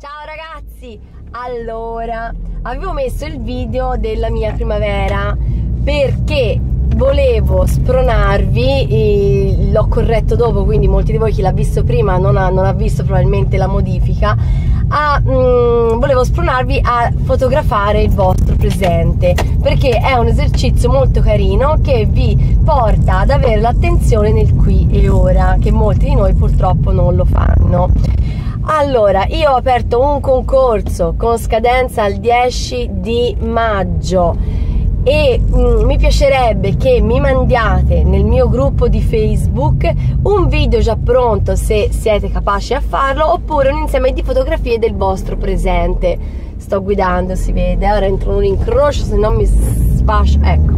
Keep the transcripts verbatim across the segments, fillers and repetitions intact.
Ciao ragazzi, allora avevo messo il video della mia primavera perché volevo spronarvi, l'ho corretto dopo, quindi molti di voi chi l'ha visto prima non ha, non ha visto probabilmente la modifica, a, mm, volevo spronarvi a fotografare il vostro presente, perché è un esercizio molto carino che vi porta ad avere l'attenzione nel qui e ora, che molti di noi purtroppo non lo fanno. Allora, io ho aperto un concorso con scadenza al dieci di maggio e mm, mi piacerebbe che mi mandiate nel mio gruppo di Facebook un video già pronto, se siete capaci a farlo, oppure un insieme di fotografie del vostro presente. Sto guidando, si vede, ora entro in un incrocio, se no mi sfascio, ecco.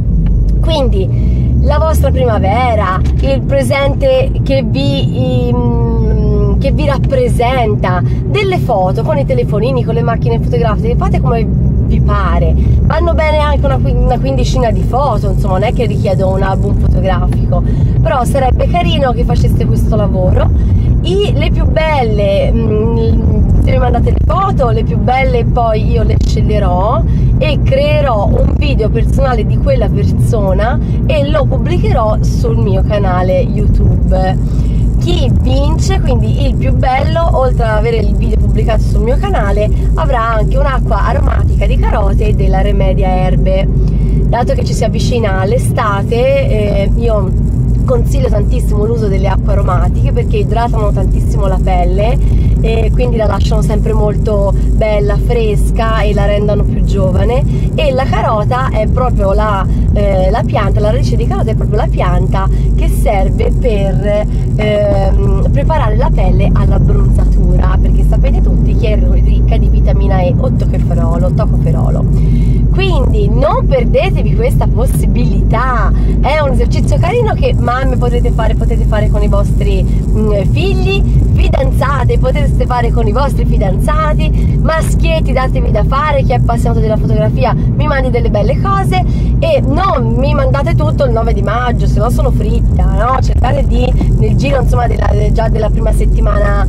Quindi la vostra primavera, il presente che vi... Mm, che vi rappresenta, delle foto con i telefonini, con le macchine fotografiche, fate come vi pare, vanno bene anche una, una quindicina di foto, insomma non è che richiedo un album fotografico, però sarebbe carino che faceste questo lavoro. I, le più belle, mh, se mi mandate le foto, le più belle poi io le sceglierò e creerò un video personale di quella persona e lo pubblicherò sul mio canale YouTube. Chi vince, quindi il più bello, oltre ad avere il video pubblicato sul mio canale, avrà anche un'acqua aromatica di carote della Remedia Erbe. Dato che ci si avvicina l'estate, eh, io consiglio tantissimo l'uso delle acque aromatiche perché idratano tantissimo la pelle e quindi la lasciano sempre molto bella, fresca e la rendono più giovane. E la carota è proprio la, eh, la pianta, la radice di carota è proprio la pianta che serve per eh, preparare la pelle all'abbronzatura, perché sapete tutti che è ricca di vitamina E o tocopherolo, tocopherolo. Quindi non perdetevi questa possibilità, è un esercizio carino che mamme potete fare, potete fare con i vostri mh, figli, fidanzate potete fare con i vostri fidanzati, maschietti datevi da fare, chi è appassionato della fotografia mi mandi delle belle cose e non mi mandate tutto il nove di maggio, se no sono fritta, no? Cercate di, nel giro insomma della, già della prima settimana,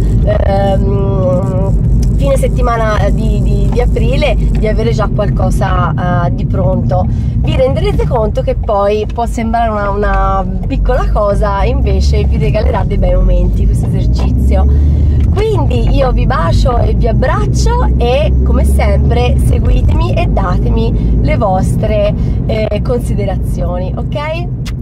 ehm, fine settimana di, di, di aprile, di avere già qualcosa uh, di pronto. Vi renderete conto che poi può sembrare una, una piccola cosa, invece vi regalerà dei bei momenti questo esercizio. Quindi io vi bacio e vi abbraccio e come sempre seguitemi e datemi le vostre eh, considerazioni, ok?